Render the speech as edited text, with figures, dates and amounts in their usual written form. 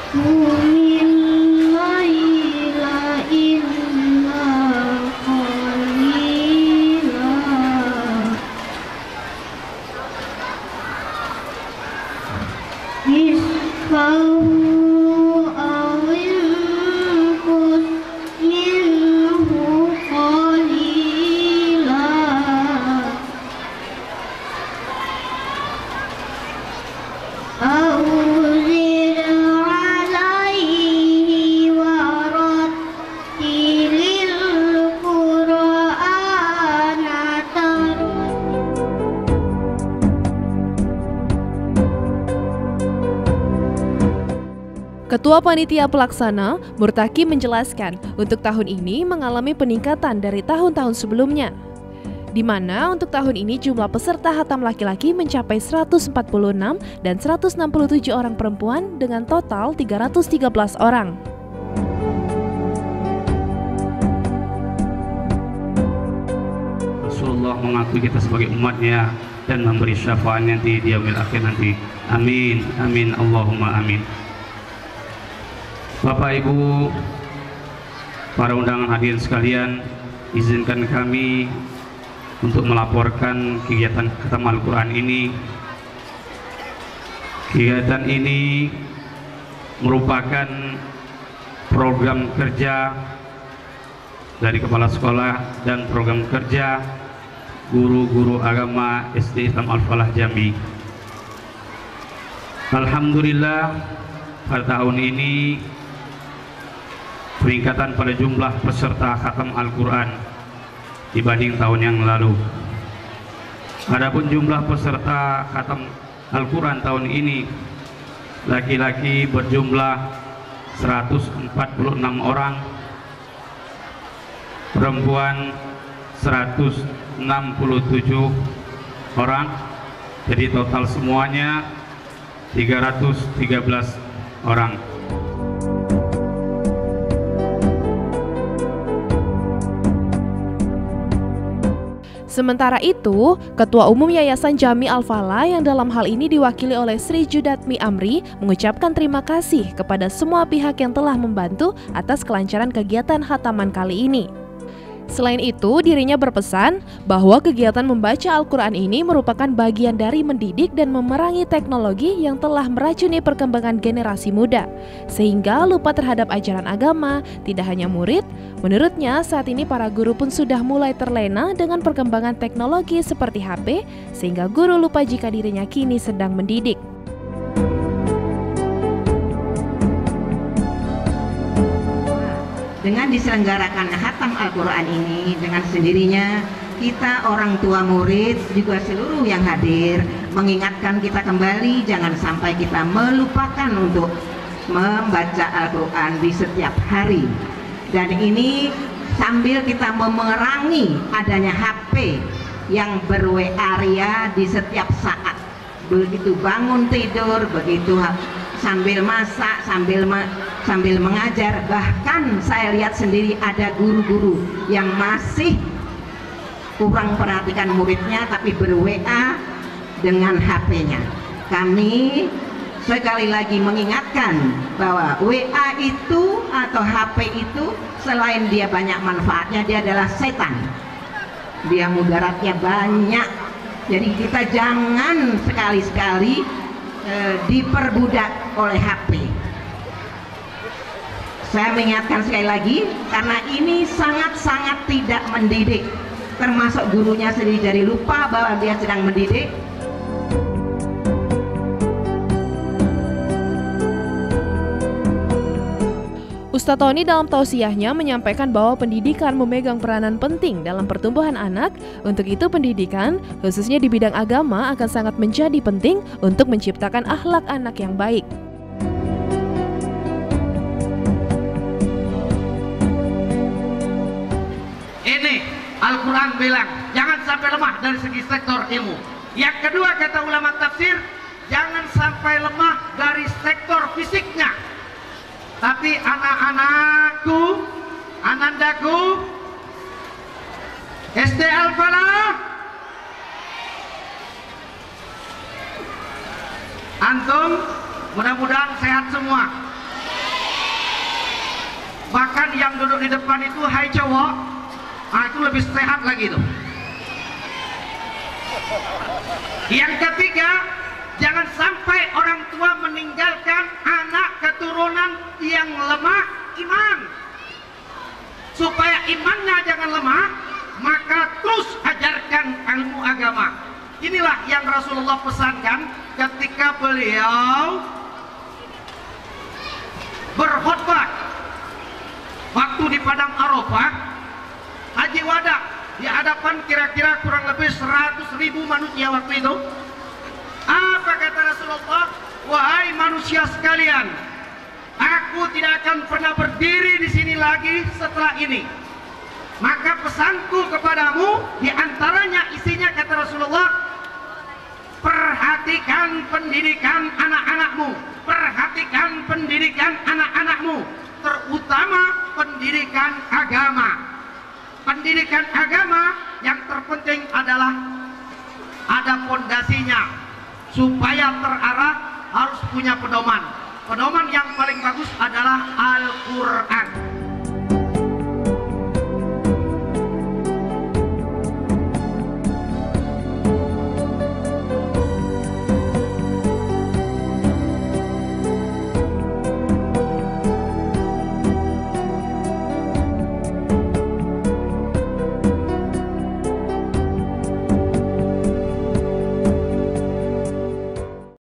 qumil laila illa qalila nisfahu aw inqus minhu qalila aw zid alaihi warattilil qur'ana Ketua Panitia Pelaksana, Murtaki menjelaskan untuk tahun ini mengalami peningkatan dari tahun-tahun sebelumnya, di mana untuk tahun ini jumlah peserta khatam laki-laki mencapai 146 dan 167 orang perempuan dengan total 313 orang. Rasulullah mengakui kita sebagai umatnya dan memberi syafaat nanti di yaumil akhir nanti. Amin, amin, Allahumma amin. Bapak Ibu, para undangan hadirin sekalian, izinkan kami untuk melaporkan kegiatan khatam Al-Quran ini. Kegiatan ini merupakan program kerja dari Kepala Sekolah dan program kerja guru-guru agama SD Islam Al-Falah Jambi. Alhamdulillah, pada tahun ini peningkatan pada jumlah peserta khatam Al-Quran dibanding tahun yang lalu. Adapun jumlah peserta khatam Al-Quran tahun ini, laki-laki berjumlah 146 orang, perempuan 167 orang, jadi total semuanya 313 orang. Sementara itu, Ketua Umum Yayasan Jami Al-Falah yang dalam hal ini diwakili oleh Sri Judatmi Amri mengucapkan terima kasih kepada semua pihak yang telah membantu atas kelancaran kegiatan khataman kali ini. Selain itu, dirinya berpesan bahwa kegiatan membaca Al-Quran ini merupakan bagian dari mendidik dan memerangi teknologi yang telah meracuni perkembangan generasi muda, sehingga lupa terhadap ajaran agama. Tidak hanya murid, menurutnya saat ini para guru pun sudah mulai terlena dengan perkembangan teknologi seperti HP, sehingga guru lupa jika dirinya kini sedang mendidik. Dengan diselenggarakan khatam Al-Quran ini, dengan sendirinya kita orang tua murid juga seluruh yang hadir mengingatkan kita kembali jangan sampai kita melupakan untuk membaca Al-Quran di setiap hari. Dan ini sambil kita memerangi adanya HP yang ber-WA di setiap saat, begitu bangun tidur, begitu sambil masak, sambil mengajar. Bahkan saya lihat sendiri ada guru-guru yang masih kurang perhatikan muridnya tapi ber-WA dengan HP-nya. Kami sekali lagi mengingatkan bahwa WA itu atau HP itu selain dia banyak manfaatnya, dia adalah setan. Dia mudaratnya banyak. Jadi kita jangan sekali-sekali diperbudak oleh HP. Saya mengingatkan sekali lagi karena ini sangat-sangat tidak mendidik, termasuk gurunya sendiri jadi lupa bahwa dia sedang mendidik. Ustadz Tony dalam tausiahnya menyampaikan bahwa pendidikan memegang peranan penting dalam pertumbuhan anak. Untuk itu pendidikan, khususnya di bidang agama, akan sangat menjadi penting untuk menciptakan akhlak anak yang baik. Ini Al-Quran bilang, jangan sampai lemah dari segi sektor ilmu. Yang kedua kata ulama tafsir, jangan sampai lemah dari sektor fisiknya. Tapi anak-anakku, anandaku, SD Al-Falah, antum mudah-mudahan sehat semua. Bahkan yang duduk di depan itu hai cowok, itu lebih sehat lagi tuh. Yang ketiga, jangan sampai orang tua meninggalkan anak keturunan yang lemah iman. Supaya imannya jangan lemah, maka terus ajarkan ilmu agama. Inilah yang Rasulullah pesankan ketika beliau berkhutbah waktu di Padang Arafah, Haji Wada, di hadapan kira-kira kurang lebih 100.000 manusia waktu itu. Apa kata Rasulullah? Wahai manusia sekalian, aku tidak akan pernah berdiri di sini lagi setelah ini. Maka pesanku kepadamu, diantaranya isinya kata Rasulullah, perhatikan pendidikan anak-anakmu, perhatikan pendidikan anak-anakmu, terutama pendidikan agama. Pendidikan agama yang terpenting adalah ada fondasinya, supaya terarah harus punya pedoman. Pedoman yang paling bagus adalah Al-Quran.